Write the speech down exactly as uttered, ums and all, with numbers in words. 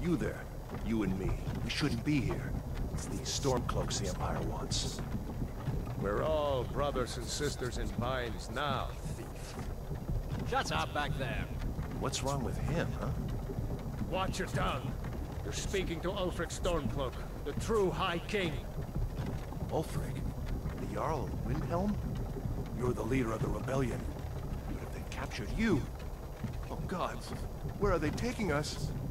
You there. You and me. We shouldn't be here. It's these Stormcloaks the Empire wants. We're all brothers and sisters in binds now, thief. Shut up back there. What's wrong with him, huh? Watch your tongue. You're speaking to Ulfric Stormcloak, the true High King. Ulfric? The Jarl of Windhelm? You're the leader of the rebellion. But if they captured you... Oh gods, where are they taking us?